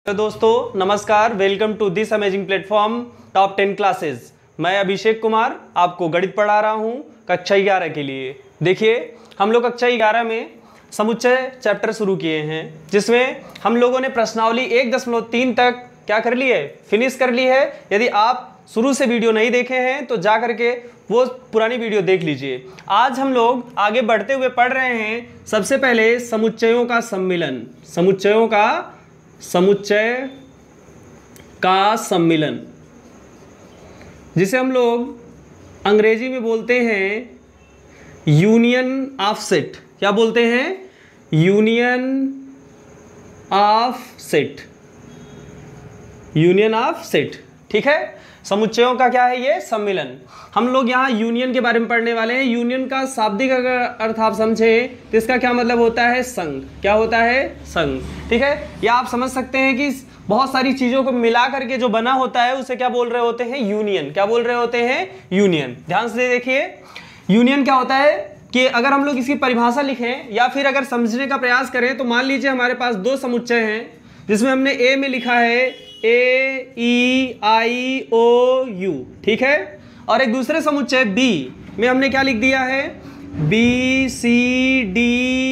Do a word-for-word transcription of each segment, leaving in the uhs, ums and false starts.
तो दोस्तों नमस्कार, welcome to this amazing platform top ten classes. मैं अभिषेक कुमार आपको गणित पढ़ा रहा हूँ कक्षा ग्यारह के लिए। देखिए, हम लोग कक्षा ग्यारह में समुच्चय चैप्टर शुरू किए हैं, जिसमें हम लोगों ने प्रश्नावली एक दशमलव तीन तक क्या कर ली है, फिनिश कर ली है। यदि आप शुरू से वीडियो नहीं देखे हैं तो जा करके वो पुरानी वीडियो देख लीजिए। आज हम लोग आगे बढ़ते हुए पढ़ रहे हैं सबसे पहले समुच्चयों का सम्मिलन। समुच्चयों का समुच्चय का सम्मिलन, जिसे हम लोग अंग्रेजी में बोलते हैं यूनियन ऑफ सेट। क्या बोलते हैं? Union of set. Union of set, ठीक है। समुच्चयों का क्या है ये? सम्मिलन। हम लोग यहाँ यूनियन के बारे में पढ़ने वाले हैं। यूनियन का शाब्दिक अगर अर्थ आप समझे तो इसका क्या मतलब होता है? संघ। क्या होता है? संघ, ठीक है। या आप समझ सकते हैं कि बहुत सारी चीजों को मिला करके जो बना होता है उसे क्या बोल रहे होते हैं? यूनियन। क्या बोल रहे होते हैं? यूनियन। ध्यान से देखिए, यूनियन क्या होता है कि अगर हम लोग इसकी परिभाषा लिखें या फिर अगर समझने का प्रयास करें तो मान लीजिए हमारे पास दो समुच्चय हैं, जिसमें हमने ए में लिखा है ए ई आई ओ यू, ठीक है, और एक दूसरे समुच्चय बी में हमने क्या लिख दिया है? B C D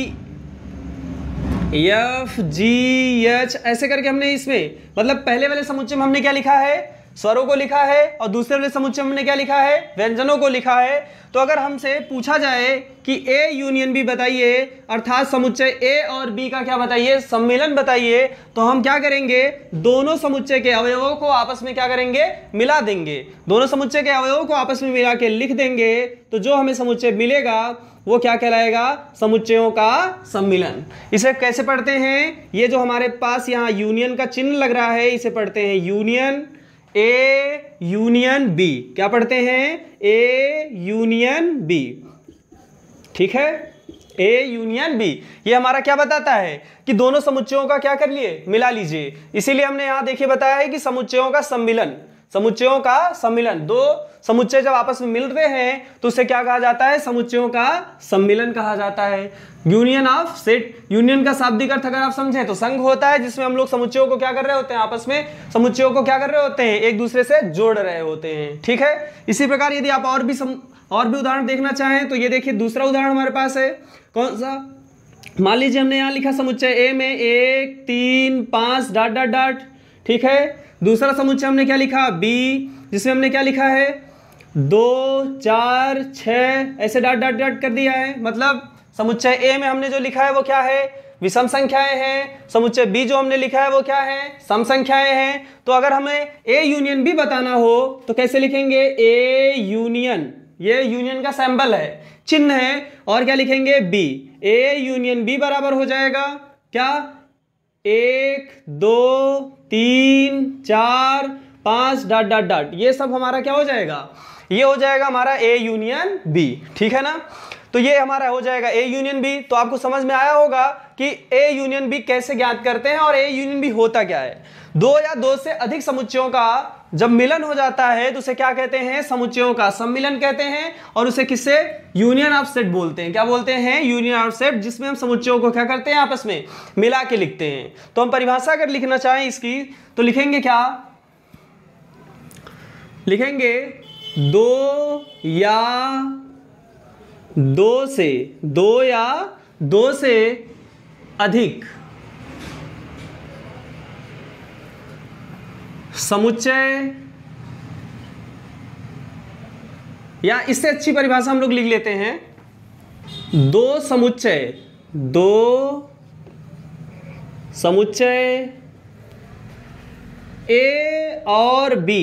F G H, ऐसे करके हमने इसमें, मतलब पहले वाले समुच्चय में हमने क्या लिखा है? स्वरों को लिखा है, और दूसरे वाले समुच्चय में हमने क्या लिखा है? व्यंजनों को लिखा है। तो अगर हमसे पूछा जाए कि ए यूनियन बी बताइए, अर्थात समुच्चय ए और बी का क्या बताइए? सम्मिलन बताइए, तो हम क्या करेंगे? दोनों समुच्चय के अवयवों को आपस में क्या करेंगे? मिला देंगे। दोनों समुच्चय के अवयवों को आपस में मिला के लिख देंगे, तो जो हमें समुच्चय मिलेगा वो क्या कहलाएगा? समुच्चयों का सम्मिलन। इसे कैसे पढ़ते हैं? ये जो हमारे पास यहाँ यूनियन का चिन्ह लग रहा है, इसे पढ़ते हैं यूनियन ए यूनियन बी। क्या पढ़ते हैं? ए यूनियन बी, ठीक है। ए यूनियन बी, ये हमारा क्या बताता है कि दोनों समुच्चयों का क्या कर लिए? मिला लीजिए। इसीलिए हमने यहां देखिए बताया है कि समुच्चयों का सम्मिलन। समुच्चयों का सम्मिलन, दो समुच्चय जब आपस में मिल रहे हैं तो उसे क्या कहा जाता है? समुच्चयों का सम्मिलन कहा जाता है। यूनियन ऑफ सेट, यूनियन का शाब्दिक अर्थ अगर आप समझें तो संघ होता है, जिसमें हम लोग समुच्चयों को क्या कर रहे होते हैं? आपस में समुच्चयों को क्या कर रहे होते हैं? एक दूसरे से जोड़ रहे होते हैं, ठीक है। इसी प्रकार यदि आप और भी सम, और भी उदाहरण देखना चाहें तो ये देखिए, दूसरा उदाहरण हमारे पास है। कौन सा? मान लीजिए हमने यहाँ लिखा समुच्चय ए में एक तीन पांच डॉट डॉट डॉट, ठीक है। दूसरा समुच्चय हमने क्या लिखा? बी, जिसमें हमने क्या लिखा है? दो चार छः, ऐसे डॉट डॉट डॉट कर दिया है। मतलब समुच्चय ए में हमने जो लिखा है वो क्या है? विषम संख्याएं हैं। समुच्चय बी जो हमने लिखा है वो क्या है? सम संख्याएं हैं। तो अगर हमें ए यूनियन बी बताना हो तो कैसे लिखेंगे? ए यूनियन, ये यूनियन का सिंबल है, चिन्ह है, और क्या लिखेंगे? बी। ए यूनियन बी बराबर हो जाएगा क्या? एक दो तीन चार पांच डॉट डॉट डॉट, ये सब हमारा क्या हो जाएगा? ये हो जाएगा हमारा ए यूनियन बी, ठीक है ना। तो ये हमारा हो जाएगा ए यूनियन बी। तो आपको समझ में आया होगा कि ए यूनियन बी कैसे ज्ञात करते हैं और ए यूनियन बी होता क्या है। दो या दो से अधिक समुच्चयों का जब मिलन हो जाता है तो उसे क्या कहते हैं? समुच्चयों का सम्मिलन कहते हैं, और उसे किससे? यूनियन ऑफ सेट बोलते हैं। क्या बोलते हैं? यूनियन ऑफ सेट, जिसमें हम समुच्चयों को क्या करते हैं? आपस में मिला के लिखते हैं। तो हम परिभाषा अगर लिखना चाहें इसकी तो लिखेंगे क्या? लिखेंगे दो या दो से दो या दो से अधिक समुच्चय, या इससे अच्छी परिभाषा हम लोग लिख लेते हैं, दो समुच्चय, दो समुच्चय ए और बी,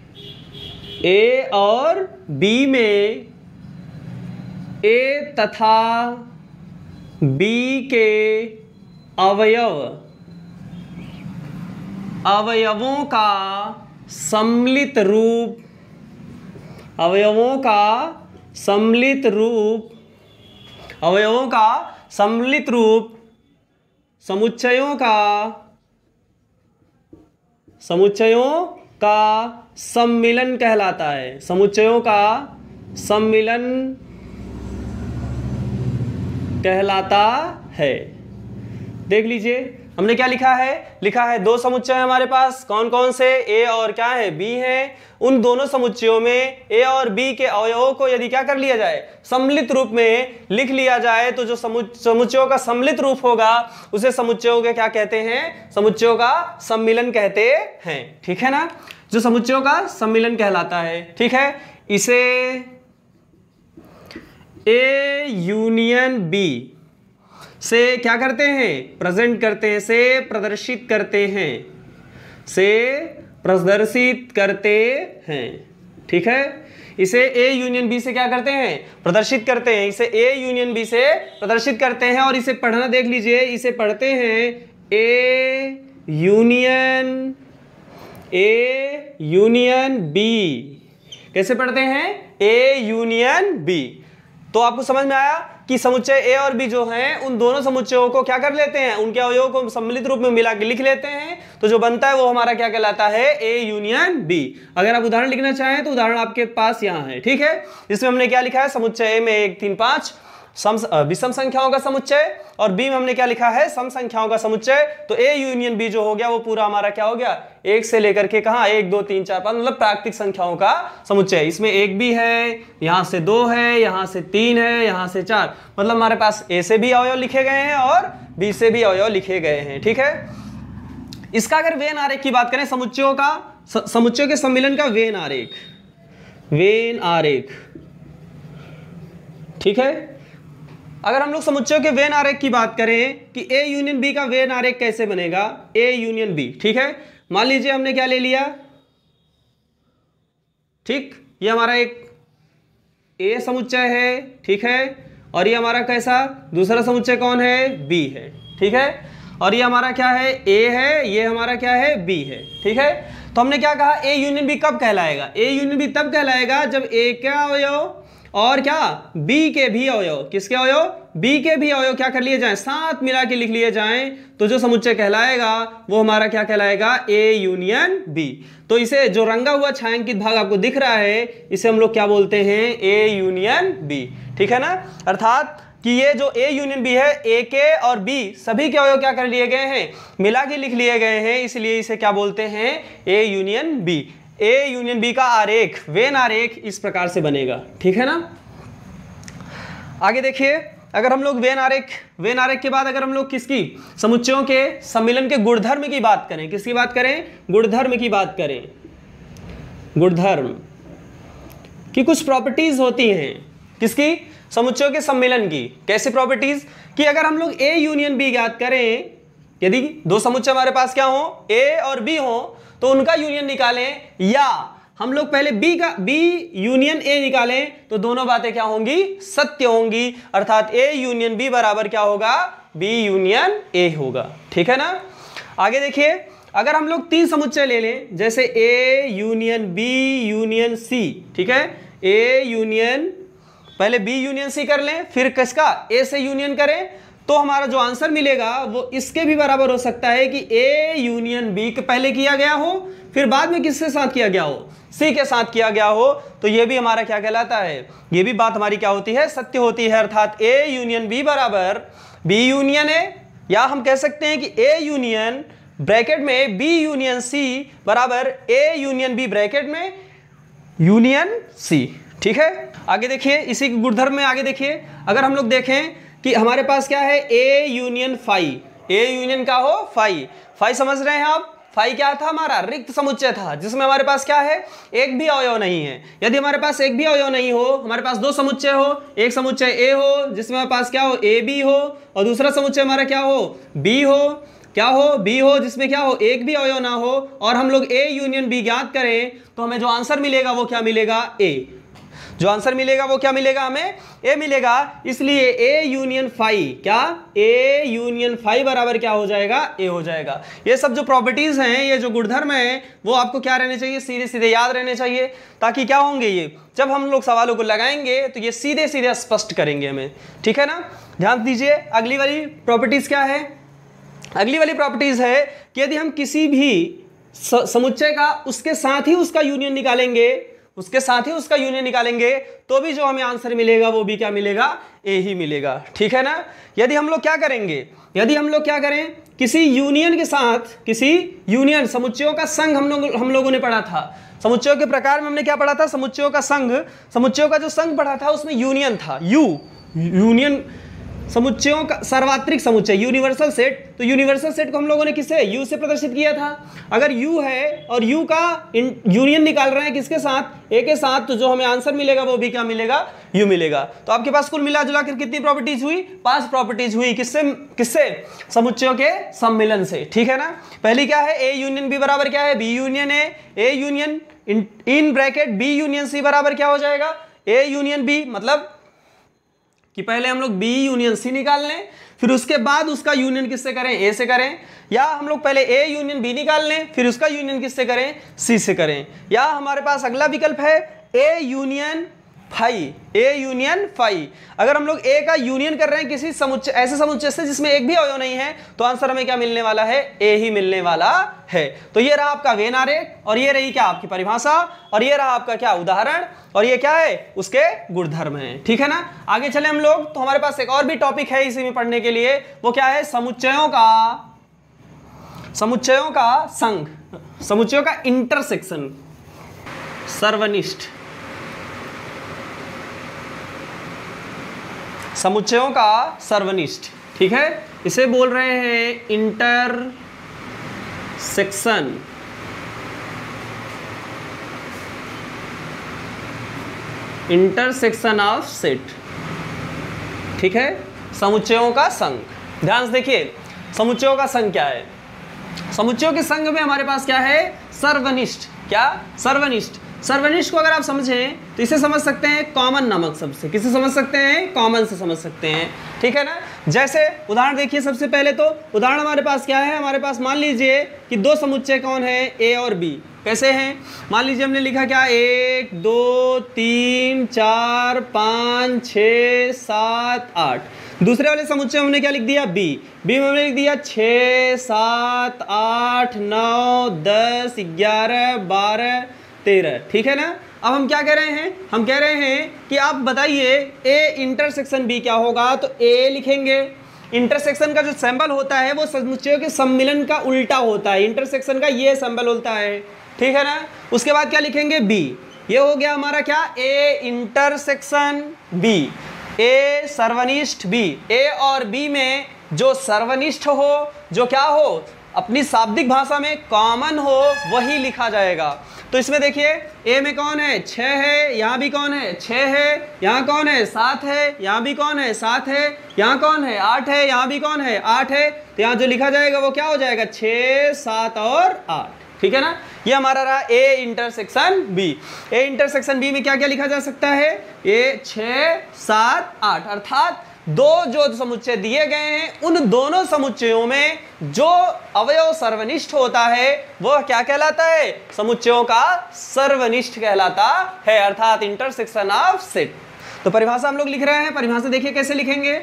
ए और बी में ए तथा बी के अवयव अवयवों का सम्मिलित रूप अवयवों का सम्मिलित रूप अवयवों का सम्मिलित रूप समुच्चयों का समुच्चयों का सम्मिलन कहलाता है। समुच्चयों का सम्मिलन कहलाता है। देख लीजिए, हमने क्या लिखा है, लिखा है दो समुच्चय हमारे पास, कौन कौन से, ए और क्या है, बी है। उन दोनों समुच्चयों में ए और बी के अवयवों को यदि क्या कर लिया जाए, सम्मिलित रूप में लिख लिया जाए, तो जो समुच्चयों का सम्मिलित रूप होगा उसे समुच्चयों के क्या कहते हैं, समुच्चयों का सम्मिलन कहते हैं। ठीक है ना, जो समुच्चयों का सम्मिलन कहलाता है। ठीक है, इसे ए यूनियन बी से क्या करते हैं, प्रेजेंट करते हैं, से प्रदर्शित करते हैं, से प्रदर्शित करते हैं। ठीक है, इसे ए यूनियन बी से क्या करते हैं, प्रदर्शित करते हैं, इसे ए यूनियन बी से प्रदर्शित करते हैं। और इसे पढ़ना देख लीजिए, इसे पढ़ते हैं A union, A union B. कैसे पढ़ते हैं, ए यूनियन बी। तो आपको समझ में आया कि समुच्चय ए और बी जो हैं उन दोनों समुच्चयों को क्या कर लेते हैं, उनके अवयवों को सम्मिलित रूप में मिला के लिख लेते हैं, तो जो बनता है वो हमारा क्या कहलाता है, ए यूनियन बी। अगर आप उदाहरण लिखना चाहें तो उदाहरण आपके पास यहाँ है। ठीक है, इसमें हमने क्या लिखा है, समुच्चय ए में एक तीन पांच सम विषम संख्याओं का समुच्चय, और बी में हमने क्या लिखा है, सम संख्याओं का समुच्चय। तो ए यूनियन बी जो हो गया वो पूरा हमारा क्या हो गया, एक से लेकर के कहां, एक दो तीन चार पांच, मतलब प्राकृतिक संख्याओं का समुच्चय। इसमें एक भी है, यहां से दो है, यहां से तीन है, यहां से चार, मतलब हमारे पास ए से भी अवयव लिखे गए हैं और बी से भी अवयव लिखे गए हैं। ठीक है, इसका अगर वेन आरेख की बात करें, समुच्चयों का, समुच्चयों के सम्मिलन का वेन आरेख, वेन आरेख। ठीक है, अगर हम लोग समुच्चयों के वेन आरेख की बात करें कि ए यूनियन बी का वेन आरेख कैसे बनेगा, ए यूनियन बी। ठीक है, मान लीजिए हमने क्या ले लिया, ठीक, ये हमारा एक ए समुच्चय है। ठीक है, और ये हमारा कैसा दूसरा समुच्चय कौन है, बी है। ठीक है, और ये हमारा क्या है, ए है, ये हमारा क्या है, बी है। ठीक है, तो हमने क्या कहा, ए यूनियन बी कब कहलाएगा, ए यूनियन बी तब कहलाएगा जब ए का अवयव और क्या, बी के भी अवयव, किसके अवयव, बी के भी अवयव क्या कर लिए जाएं, साथ मिला के लिख लिए जाएं, तो जो समुच्चय कहलाएगा वो हमारा क्या कहलाएगा, ए यूनियन बी। तो इसे जो रंगा हुआ छायांकित भाग आपको दिख रहा है, इसे हम लोग क्या बोलते हैं, ए यूनियन बी। ठीक है ना, अर्थात कि ये जो ए यूनियन बी है, ए के और बी सभी के अवयव क्या कर लिए गए हैं, मिला के लिख लिए गए हैं, इसलिए इसे क्या बोलते हैं, A union B. A union B का आरेख, वेन आरेख इस प्रकार से बनेगा। ठीक है ना, आगे देखिए, अगर हम लोग वेन आरेख, वेन आरेख के बाद अगर हम लोग किसकी, समुच्चयों के सम्मिलन के गुणधर्म की बात करें, किसकी बात करें, गुणधर्म की बात करें, गुणधर्म की कुछ प्रॉपर्टीज होती हैं, किसकी, समुच्चयों के सम्मिलन की। कैसे प्रॉपर्टीज, कि अगर हम लोग ए यूनियन बी ज्ञात करें, यदि दो समुच्चय हमारे पास क्या हो, ए और बी हो, तो उनका यूनियन निकालें, या हम लोग पहले बी का, बी यूनियन ए निकालें, तो दोनों बातें क्या होंगी, सत्य होंगी, अर्थात ए यूनियन बी बराबर क्या होगा, बी यूनियन ए होगा। ठीक है ना, आगे देखिए, अगर हम लोग तीन समुच्चय ले लें, जैसे A union B union C. ठीक है, ए यूनियन, पहले बी यूनियन सी कर लें, फिर किसका, ए से यूनियन करें, तो हमारा जो आंसर मिलेगा वो इसके भी बराबर हो सकता है कि ए यूनियन बी के पहले किया गया हो, फिर बाद में किसके साथ किया गया हो, सी के साथ किया गया हो, तो ये भी हमारा क्या कहलाता है, ये भी बात हमारी क्या होती है, सत्य होती है। अर्थात ए यूनियन बी बराबर बी यूनियन ए, या हम कह सकते हैं कि ए यूनियन ब्रैकेट में बी यूनियन सी बराबर ए यूनियन बी ब्रैकेट में यूनियन सी। ठीक है, आगे देखिए, इसी के गुणधर्म में आगे देखिए, अगर हम लोग देखें कि हमारे पास क्या है, A union phi, A union का हो फाई, फाई समझ रहे हैं आप, फाई क्या था, हमारा रिक्त समुच्चय था, जिसमें हमारे पास क्या है, एक भी अवयव नहीं है। यदि हमारे पास एक भी अवयव नहीं हो, हमारे पास दो समुच्चय हो, एक समुच्चय ए हो जिसमें हमारे पास क्या हो, ए बी हो, और दूसरा समुच्चय हमारा क्या हो, बी हो, क्या हो, बी हो, जिसमें क्या हो, एक भी अवयव ना हो, और हम लोग ए यूनियन बी ज्ञात करें, तो हमें जो आंसर मिलेगा वो क्या मिलेगा, ए। जो आंसर मिलेगा वो क्या मिलेगा, हमें ए मिलेगा। इसलिए ए यूनियन फाई, क्या, ए यूनियन फाई बराबर क्या हो जाएगा, ए हो जाएगा। ये सब जो प्रॉपर्टीज हैं, ये जो गुणधर्म हैं, वो आपको क्या रहने चाहिए, सीधे सीधे याद रहने चाहिए, ताकि क्या होंगे, ये जब हम लोग सवालों को लगाएंगे तो ये सीधे सीधे स्पष्ट करेंगे हमें। ठीक है ना, ध्यान दीजिए, अगली वाली प्रॉपर्टीज क्या है, अगली वाली प्रॉपर्टीज है कि यदि हम किसी भी समुच्चय का उसके साथ ही उसका यूनियन निकालेंगे, उसके साथ ही उसका यूनियन निकालेंगे तो भी जो हमें आंसर मिलेगा वो भी क्या मिलेगा, ए ही मिलेगा। ठीक है ना। यदि हम लोग क्या करेंगे, यदि हम लोग क्या करें, किसी यूनियन के साथ, किसी यूनियन समुच्चयों का संघ हम लोग हम लोगों ने पढ़ा था, समुच्चयों के प्रकार में हमने क्या पढ़ा था, समुच्चयों का संघ, समुच्चयों का जो संघ पढ़ा था उसमें यूनियन था, यू यूनियन, समुच्चयों का सर्वात्रिक समुच्चय यूनिवर्सल सेट। तो यूनिवर्सल सेट को हम लोगों ने किससे, यू से प्रदर्शित किया था। अगर यू है और यू का यूनियन निकाल रहे हैं किसके साथ, ए के साथ, तो जो हमें आंसर मिलेगा वो भी क्या मिलेगा, यू मिलेगा। तो आपके पास कुल मिला जुला कर कितनी प्रॉपर्टीज हुई, पांच प्रॉपर्टीज हुई। किससे किससे, समुच्चयों के सम्मिलन से। ठीक है ना। पहली क्या है, ए यूनियन बी बराबर क्या है, B union A, A union in bracket B union C बराबर क्या हो जाएगा, ए यूनियन बी। मतलब कि पहले हम लोग बी यूनियन सी निकाल लें, फिर उसके बाद उसका यूनियन किससे करें, ए से करें, या हम लोग पहले ए यूनियन बी निकाल लें फिर उसका यूनियन किससे करें, सी से करें, या हमारे पास अगला विकल्प है A union phi, A union phi. अगर हम लोग ए का यूनियन कर रहे हैं किसी समुच्चय, ऐसे समुच्चय से जिसमें एक भी अवयव नहीं है, तो आंसर हमें क्या मिलने वाला है, ए ही मिलने वाला है। तो ये रहा आपका वेन आरेख, और ये रही क्या आपकी परिभाषा, और ये रहा आपका क्या उदाहरण, और ये क्या है, उसके गुणधर्म है। ठीक है ना। आगे चले हम लोग, तो हमारे पास एक और भी टॉपिक है इसी में पढ़ने के लिए, वो क्या है, समुच्चयों का समुच्चयों का संघ, समुच्चयों का इंटरसेक्शन, सर्वनिष्ठ, समुच्चयों का सर्वनिष्ठ। ठीक है, इसे बोल रहे हैं इंटरसेक्शन, इंटरसेक्शन ऑफ सेट। ठीक है, समुच्चयों का संघ। ध्यान से देखिए, समुच्चयों का संघ क्या है, समुच्चयों के संघ में हमारे पास क्या है, सर्वनिष्ठ। क्या, सर्वनिष्ठ। सर्वनिष्ठ को अगर आप समझें तो इसे समझ सकते हैं कॉमन नामक शब्द से। किसे समझ सकते हैं, कॉमन से समझ सकते हैं। ठीक है ना। जैसे उदाहरण देखिए, सबसे पहले तो उदाहरण हमारे पास क्या है, हमारे पास मान लीजिए कि दो समुच्चय कौन है, ए और बी। कैसे हैं, मान लीजिए हमने लिखा क्या, एक दो तीन चार पाँच छः सात आठ। दूसरे वाले समुच्चय हमने क्या लिख दिया, बी। बी में हमने लिख दिया छः सात आठ नौ दस ग्यारह बारह तेरह। ठीक है ना। अब हम क्या कह रहे हैं, हम कह रहे हैं कि आप बताइए ए इंटरसेक्शन बी क्या होगा, तो ए लिखेंगे। इंटरसेक्शन का जो सिंबल होता है वो समुच्चयों के सम्मिलन का उल्टा होता है, इंटरसेक्शन का ये सिंबल होता है। ठीक है ना। उसके बाद क्या लिखेंगे, बी। ये हो गया हमारा क्या, ए इंटरसेक्शन बी, ए सर्वनिष्ठ बी। ए और बी में जो सर्वनिष्ठ हो, जो क्या हो, अपनी शाब्दिक भाषा में कॉमन हो, वही लिखा जाएगा। तो इसमें देखिए, ए में कौन है, छः है, यहाँ भी कौन है, छः है, यहाँ कौन है, सात है, यहाँ भी कौन है, सात है, यहाँ कौन है, आठ है, यहाँ भी कौन है, आठ है। तो यहाँ जो लिखा जाएगा वो क्या हो जाएगा, छः सात और आठ। ठीक है ना। ये हमारा रहा A intersection B. A intersection B में क्या क्या लिखा जा सकता है, ए छः सात आठ, अर्थात दो जो समुच्चय दिए गए हैं उन दोनों समुच्चयों में जो अवयव सर्वनिष्ठ होता है वह क्या कहलाता है, समुच्चयों का सर्वनिष्ठ कहलाता है, अर्थात इंटरसेक्शन ऑफ सेट। तो परिभाषा हम लोग लिख रहे हैं, परिभाषा देखिए कैसे लिखेंगे,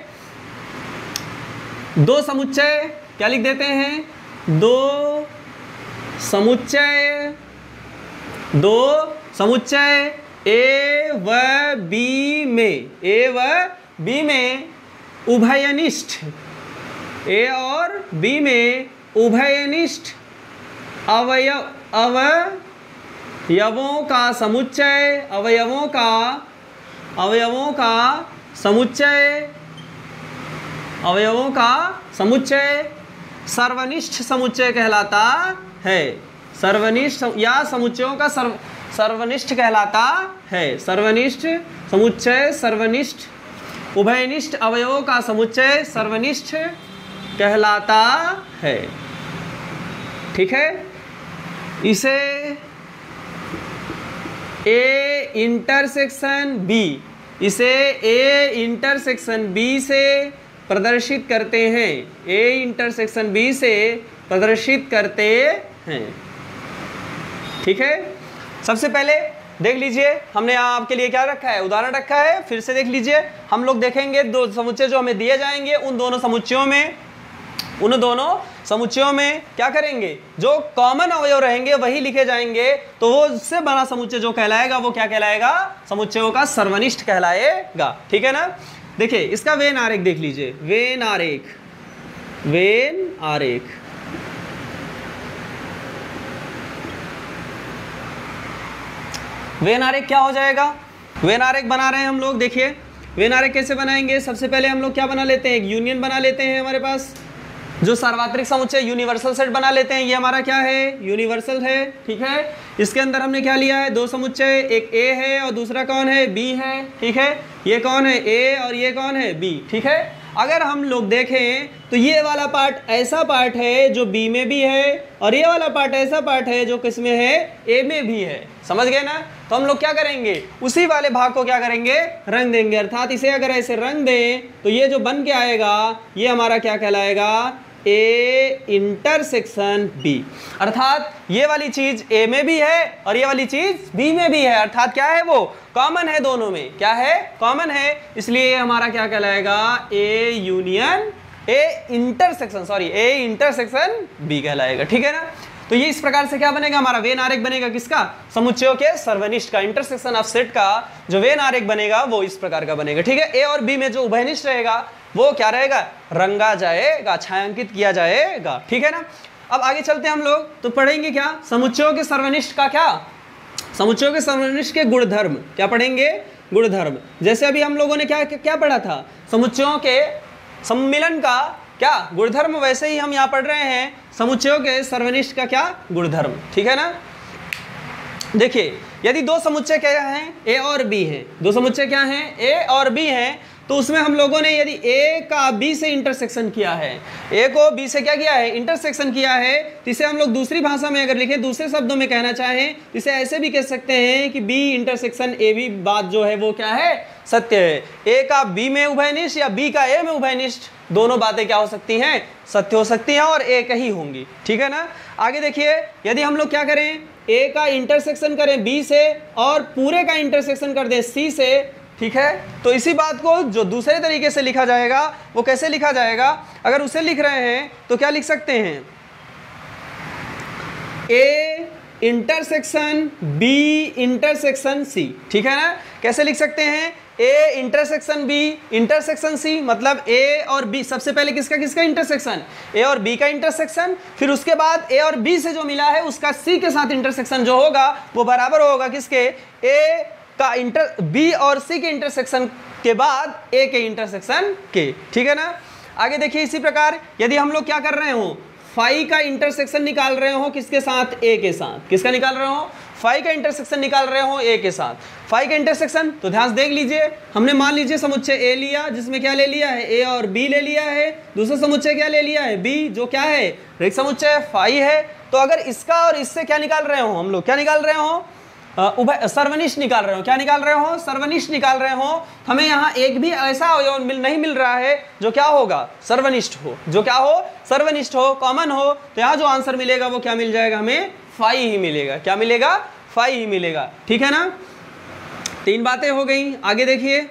दो समुच्चय क्या लिख देते हैं, दो समुच्चय, दो समुच्चय ए व बी में, ए व बी में उभयनिष्ठ, ए और बी में उभयनिष्ठ अवयव अवयवों का समुच्चय, अवयवों का अवयवों का समुच्चय, अवयवों का समुच्चय सर्वनिष्ठ समुच्चय कहलाता है। सर्वनिष्ठ या समुच्चयों का सर्व सर्वनिष्ठ कहलाता है। सर्वनिष्ठ समुच्चय, सर्वनिष्ठ उभयनिष्ठ अवयवों का समुच्चय सर्वनिष्ठ कहलाता है। ठीक है। इसे ए इंटरसेक्शन बी, इसे ए इंटरसेक्शन बी से प्रदर्शित करते हैं, ए इंटरसेक्शन बी से प्रदर्शित करते हैं। ठीक है। सबसे पहले देख लीजिए, हमने यहाँ आपके लिए क्या रखा है, उदाहरण रखा है, फिर से देख लीजिए। हम लोग देखेंगे दो समुच्चय जो हमें दिए जाएंगे, उन दोनों समुच्चयों में, उन दोनों समुच्चयों में क्या करेंगे, जो कॉमन अवयव रहेंगे वही लिखे जाएंगे, तो वो उससे बना समुच्चय जो कहलाएगा वो क्या कहलाएगा, समुच्चयों का सर्वनिष्ठ कहलाएगा। ठीक है ना। देखिए इसका वेन आरेख देख लीजिए, वेन आरेख, वेन आरेख वेन आरेख क्या हो जाएगा, वेन आरेख बना रहे हैं हम लोग। देखिए वेन आरेख कैसे बनाएंगे, सबसे पहले हम लोग क्या बना लेते हैं, एक यूनियन बना लेते हैं, हमारे पास जो सार्वत्रिक समुच्चय यूनिवर्सल सेट बना लेते हैं, ये हमारा क्या है, यूनिवर्सल है। ठीक है, इसके अंदर हमने क्या लिया है, दो समुच्चय, एक ए है और दूसरा कौन है, बी है। ठीक है, ये कौन है, ए और ये कौन है, बी। ठीक है, अगर हम लोग देखें तो ये वाला पार्ट ऐसा पार्ट है जो बी में भी है और ये वाला पार्ट ऐसा पार्ट है जो किस में है, ए में भी है। समझ गए ना। तो हम लोग क्या करेंगे, उसी वाले भाग को क्या करेंगे, रंग देंगे। अर्थात इसे अगर ऐसे रंग दें तो ये जो बन के आएगा ये हमारा क्या कहलाएगा, ए इंटरसेक्शन बी। अर्थात ये वाली चीज ए में भी है और ये वाली चीज बी में भी है। अर्थात क्या है, वो कॉमन है, दोनों में क्या है, कॉमन है। इसलिए हमारा क्या कहलाएगा, A union A intersection sorry A intersection B कहलाएगा। ठीक है ना। तो ये इस प्रकार से क्या बनेगा, हमारा वेन आरेख बनेगा किसका, समुच्चयों के सर्वनिष्ठ का, इंटरसेक्शन ऑफ सेट का जो वेन आरेख बनेगा वो इस प्रकार का बनेगा। ठीक है, ए और बी में जो उभयनिष्ठ रहेगा वो क्या रहेगा, रंगा जाएगा, छायांकित किया जाएगा। ठीक है ना। अब आगे चलते हैं हम लोग, तो पढ़ेंगे क्या, समुच्चयों के सर्वनिष्ठ का क्या, समुच्चयों के सर्वनिष्ठ के गुणधर्म क्या पढ़ेंगे, गुणधर्म। जैसे अभी हम लोगों ने क्या क्या पढ़ा था, समुच्चयों के सम्मिलन का क्या गुणधर्म, वैसे ही हम यहाँ पढ़ रहे हैं समुच्चयों के सर्वनिष्ठ का क्या गुणधर्म। ठीक है ना। देखिए यदि दो समुच्चय क्या हैं, ए और बी हैं, दो समुच्चय क्या हैं, ए और बी हैं, तो उसमें हम लोगों ने यदि ए का बी से इंटरसेक्शन किया है, ए को बी से क्या किया है, इंटरसेक्शन किया है, तो इसे हम लोग दूसरी भाषा में अगर लिखें, दूसरे शब्दों में कहना चाहें, इसे ऐसे भी कह सकते हैं कि बी इंटरसेक्शन ए बी बात जो है वो क्या है, सत्य है। ए का बी में उभयनिष्ठ या बी का ए में उभयनिष्ठ, दोनों बातें क्या हो सकती हैं, सत्य हो सकती हैं और एक ही होंगी। ठीक है ना। आगे देखिए, यदि हम लोग क्या करें, ए का इंटरसेक्शन करें बी से और पूरे का इंटरसेक्शन कर दें सी से, ठीक है, तो इसी बात को जो दूसरे तरीके से लिखा जाएगा वो कैसे लिखा जाएगा, अगर उसे लिख रहे हैं तो क्या लिख सकते हैं, A intersection B intersection C. ठीक है ना। कैसे लिख सकते हैं, A intersection B intersection C, मतलब ए और बी, सबसे पहले किसका किसका इंटरसेक्शन, ए और बी का इंटरसेक्शन, फिर उसके बाद ए और बी से जो मिला है उसका सी के साथ इंटरसेक्शन जो होगा वो बराबर होगा किसके, ए का इंटर बी और सी के इंटरसेक्शन के बाद ए के इंटरसेक्शन के। ठीक है ना। आगे देखिए इसी प्रकार यदि हम लोग क्या कर रहे हो, फाई का इंटरसेक्शन निकाल रहे हो किसके साथ, ए के साथ, किसका निकाल रहे हो, फाई का इंटरसेक्शन निकाल रहे हो ए के साथ, फाई का इंटरसेक्शन, तो ध्यान से देख लीजिए, हमने मान लीजिए समुच्चय ए लिया जिसमें क्या ले लिया है, ए और बी ले लिया है, दूसरा समुच्चय क्या ले लिया है, बी, जो क्या है रेखिक समुच्चय फाई है। तो अगर इसका और इससे क्या निकाल रहे हो, हम लोग क्या निकाल रहे हो, उभय सर्वनिष्ठ निकाल रहे हो, क्या निकाल रहे हो, सर्वनिष्ठ निकाल रहे हो। हमें यहाँ एक भी ऐसा अवयव मिल नहीं मिल रहा है जो क्या होगा, सर्वनिष्ठ हो, जो क्या हो, सर्वनिष्ठ हो, कॉमन हो। तो यहाँ जो आंसर मिलेगा वो क्या मिल जाएगा, हमें फाई ही मिलेगा। क्या मिलेगा, फाई ही मिलेगा। ठीक है ना। तीन बातें हो गई। आगे देखिए,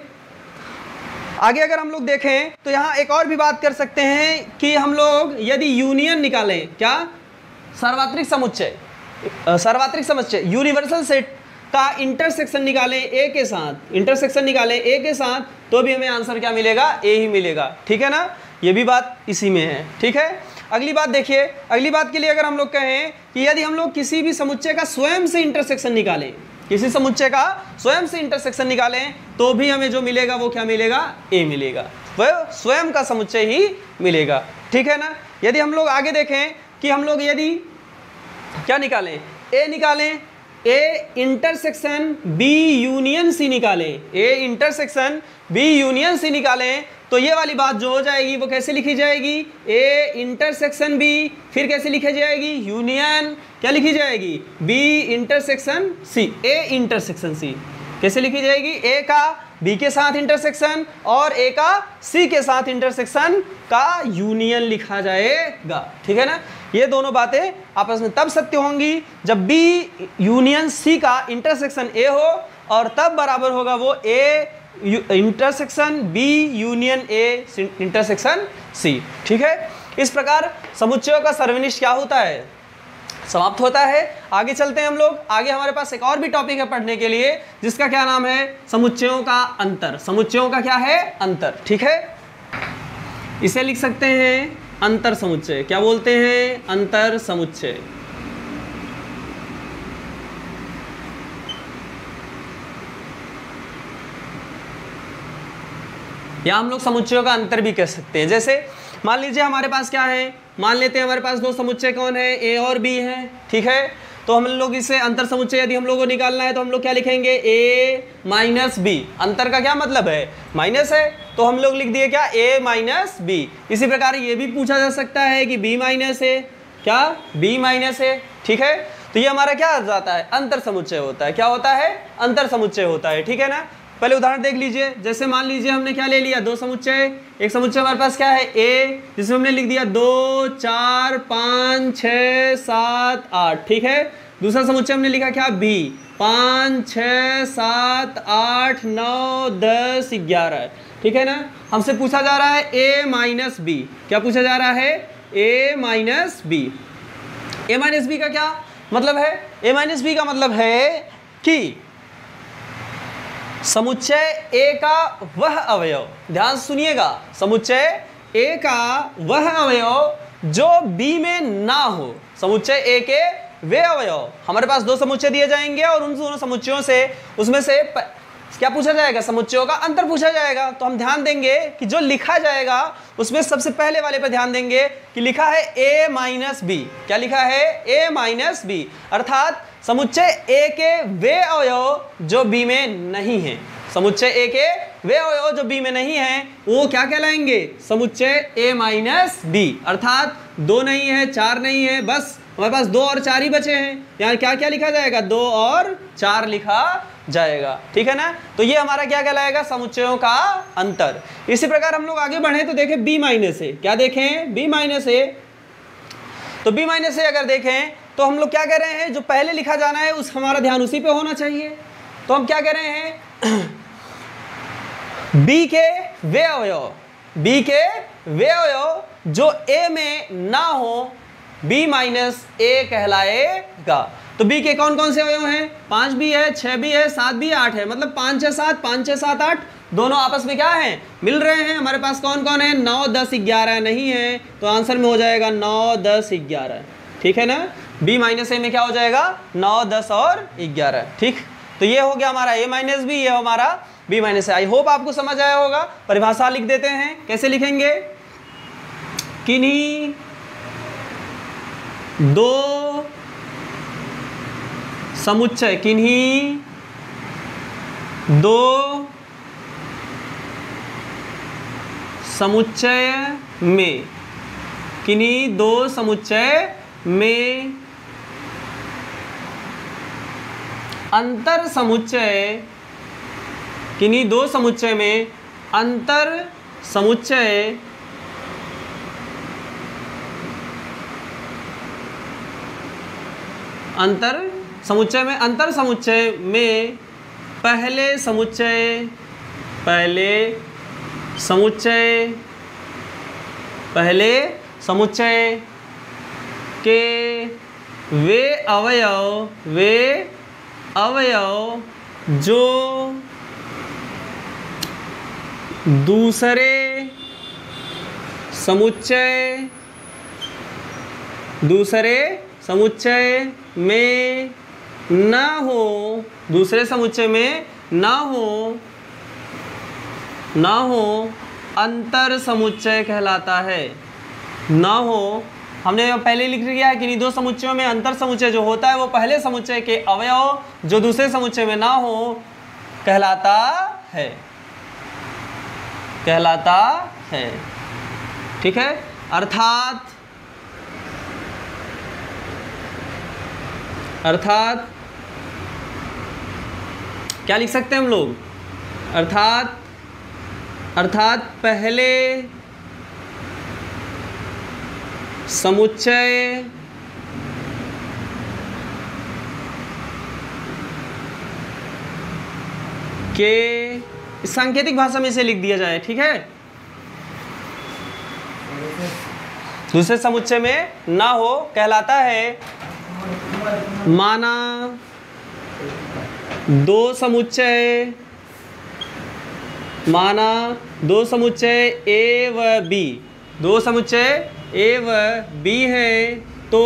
आगे अगर हम लोग देखें तो यहाँ एक और भी बात कर सकते हैं कि हम लोग यदि यूनियन निकालें, क्या, सार्वत्रिक समुच्चय, सार्वत्रिक समुच्चय यूनिवर्सल सेट का इंटरसेक्शन निकालें ए के साथ, इंटरसेक्शन निकालें ए के साथ, तो भी हमें आंसर क्या मिलेगा, ए ही मिलेगा। ठीक है ना। ये भी बात इसी में है। ठीक है। अगली बात देखिए, अगली बात के लिए अगर हम लोग कहें कि यदि हम लोग किसी भी समुच्चय का स्वयं से इंटरसेक्शन निकालें, किसी समुच्चय का स्वयं से इंटरसेक्शन निकालें, तो भी हमें जो मिलेगा वो क्या मिलेगा, ए मिलेगा, वह स्वयं का समुच्चय ही मिलेगा। ठीक है ना। यदि हम लोग आगे देखें कि हम लोग यदि क्या निकालें, ए निकालें, A intersection B union C निकालें, A intersection B union C निकालें, तो ये वाली बात जो हो जाएगी वो कैसे लिखी जाएगी, ए इंटरसेक्शन बी, फिर कैसे लिखी जाएगी, यूनियन, क्या लिखी जाएगी, B intersection C, A intersection C, कैसे लिखी जाएगी, ए का बी के साथ इंटरसेक्शन और ए का सी के साथ इंटरसेक्शन का यूनियन लिखा जाएगा। ठीक है ना। ये दोनों बातें आपस में तब सत्य होंगी जब बी यूनियन सी का इंटरसेक्शन ए हो और तब बराबर होगा वो A intersection B union A intersection C. ठीक है। इस प्रकार समुच्चयों का सर्वनिष्ठ क्या होता है, समाप्त होता है। आगे चलते हैं हम लोग। आगे हमारे पास एक और भी टॉपिक है पढ़ने के लिए, जिसका क्या नाम है, समुच्चयों का अंतर। समुच्चयों का क्या है, अंतर। ठीक है, इसे लिख सकते हैं अंतर समुच्चय। क्या बोलते हैं, अंतर समुच्चय। या हम लोग समुच्चयों का अंतर भी कह सकते हैं। जैसे मान लीजिए हमारे पास क्या है, मान लेते हैं हमारे पास दो समुच्चय कौन है, ए और बी है। ठीक है, तो हम लोग इसे अंतर समुच्चय यदि हम लोग को निकालना है तो हम लोग क्या लिखेंगे, ए माइनस बी। अंतर का क्या मतलब है, माइनस है, तो हम लोग लिख दिए क्या, ए माइनस बी। इसी प्रकार ये भी पूछा जा सकता है कि बी माइनस है, क्या बी माइनस है। ठीक है, तो ये हमारा क्या जाता है, अंतर समुच्चय होता है। क्या होता है, अंतर समुच्चय होता है। ठीक है ना, पहले उदाहरण देख लीजिए। जैसे मान लीजिए हमने क्या ले लिया, दो समुच्चय। एक समुच्चय हमारे पास क्या है, ए, जिसमें हमने लिख दिया दो चार पाँच छः सात आठ। ठीक है, दूसरा समुच्चय हमने लिखा क्या, बी, पाँच छः सात आठ नौ दस ग्यारह। ठीक है ना, हमसे पूछा जा रहा है ए माइनस बी। क्या पूछा जा रहा है, A minus B. A minus B का क्या मतलब है, ए माइनस बी का मतलब है कि समुच्चय ए का वह अवयव, ध्यान सुनिएगा, समुच्चय ए का वह अवयव जो बी में ना हो। समुच्चय ए के वे अवयव, हमारे पास दो समुच्चय दिए जाएंगे और उन दोनों समुच्चयों से उसमें से प... क्या पूछा जाएगा, समुच्चयों का अंतर पूछा जाएगा। तो हम ध्यान देंगे कि जो लिखा जाएगा उसमें सबसे पहले वाले पर ध्यान देंगे कि लिखा है ए माइनस बी। क्या लिखा है, ए माइनस बी, अर्थात समुच्चय ए के वे अवयव जो बी में नहीं है। समुच्चय ए के वे अवयव जो बी में नहीं है वो क्या कहलाएंगे, समुच्चय ए माइनस बी। अर्थात दो नहीं है, चार नहीं है, बस हमारे पास दो और चार ही बचे हैं। यहाँ क्या क्या लिखा जाएगा, दो और चार लिखा जाएगा। ठीक है ना, तो ये हमारा क्या कहलाएगा, समुच्चयों का अंतर। इसी प्रकार हम लोग आगे बढ़े तो देखें बी माइनस ए। क्या देखें, बी माइनस ए। तो बी माइनस ए अगर देखें तो हम लोग क्या कह रहे हैं, जो पहले लिखा जाना है उस हमारा ध्यान उसी पे होना चाहिए। तो हम क्या कह रहे हैं, बी के वे अवयव, बी के वे अवयव जो ए में ना हो, बी माइनस ए कहलाएगा। तो बी के कौन कौन से अवयव हैं, पाँच भी है, छः भी है, सात भी, आठ है। मतलब पाँच छः सात, पाँच छः सात आठ दोनों आपस में क्या है, मिल रहे हैं। हमारे पास कौन कौन है, नौ दस ग्यारह नहीं है, तो आंसर में हो जाएगा नौ दस ग्यारह। ठीक है ना, बी माइनस ए में क्या हो जाएगा, नौ दस और ग्यारह। ठीक, तो ये हो गया हमारा ए माइनस बी, ये हमारा B minus A. I hope आपको समझ आया होगा। परिभाषा लिख देते हैं, कैसे लिखेंगे, किन्हीं दो समुच्चय, किन्हीं दो समुच्चय में, किन्हीं दो समुच्चय में अंतर समुच्चय, किन्हीं दो समुच्चय में अंतर समुच्चय अंतर समुच्चय में अंतर समुच्चय में पहले समुच्चय पहले समुच्चय पहले समुच्चय के वे अवयव वे अवयव जो दूसरे समुच्चय दूसरे समुच्चय में ना हो दूसरे समुच्चय में ना हो ना हो अंतर समुच्चय कहलाता है। ना हो, हमने पहले लिख दिया है कि दो समुच्चयों में अंतर समुच्चय जो होता है वो पहले समुच्चय के अवयव जो दूसरे समुच्चय में ना हो कहलाता है कहलाता है ठीक है। अर्थात अर्थात क्या लिख सकते हैं हम लोग, अर्थात अर्थात पहले समुच्चय के सांकेतिक भाषा में इसे लिख दिया जाए। ठीक है, दूसरे समुच्चय में ना हो कहलाता है। माना दो समुच्चय माना दो समुच्चय ए व बी दो समुच्चय ए व बी हैं तो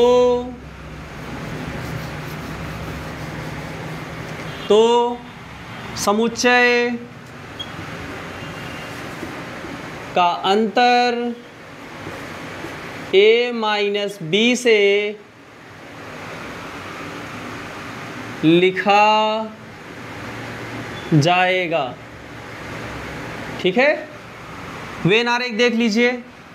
तो समुच्चय का अंतर a माइनस बी से लिखा जाएगा। ठीक है, वेन आरेख देख लीजिए,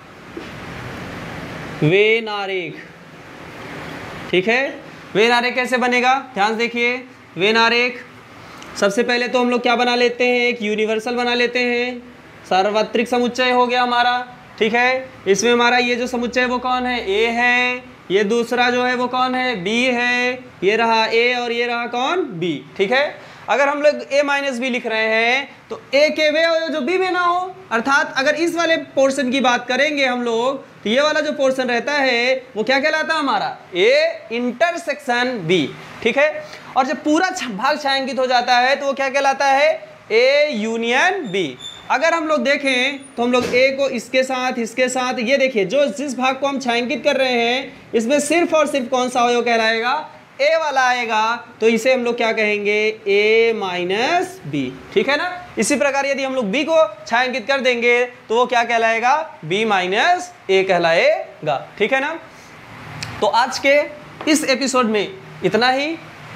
वेन आरेख। ठीक है, वेन आरेख कैसे बनेगा, ध्यान से देखिए। वेन आरेख सबसे पहले तो हम लोग क्या बना लेते हैं, एक यूनिवर्सल बना लेते हैं, सार्वत्रिक समुच्चय हो गया हमारा। ठीक है, इसमें हमारा ये जो समुच्चय है वो कौन है, ए है, ये दूसरा जो है वो कौन है, बी है, ये रहा ए और ये रहा कौन, बी। ठीक है, अगर हम लोग a माइनस बी लिख रहे हैं तो a के वे हो जो b में ना हो, अर्थात अगर इस वाले पोर्शन की बात करेंगे हम लोग तो ये वाला जो पोर्शन रहता है वो क्या कहलाता है हमारा, a इंटरसेक्शन b। ठीक है, और जब पूरा भाग छायांकित हो जाता है तो वो क्या कहलाता है, a यूनियन b। अगर हम लोग देखें तो हम लोग a को इसके साथ इसके साथ, ये देखिए जो जिस भाग को हम छायांकित कर रहे हैं इसमें सिर्फ और सिर्फ कौन सा अवयव कहलाएगा, a वाला आएगा, तो इसे हम लोग क्या कहेंगे, a माइनस बी। ठीक है ना। इसी प्रकार यदि हम लोग b को छायांकित कर देंगे तो वो क्या कहलाएगा, b माइनस a कहलाएगा। ठीक है ना। तो आज के इस एपिसोड में इतना ही।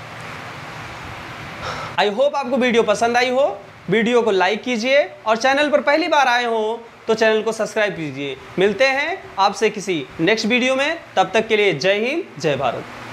आई होप आपको वीडियो पसंद आई हो। वीडियो को लाइक कीजिए और चैनल पर पहली बार आए हो तो चैनल को सब्सक्राइब कीजिए। मिलते हैं आपसे किसी नेक्स्ट वीडियो में, तब तक के लिए जय हिंद जय भारत।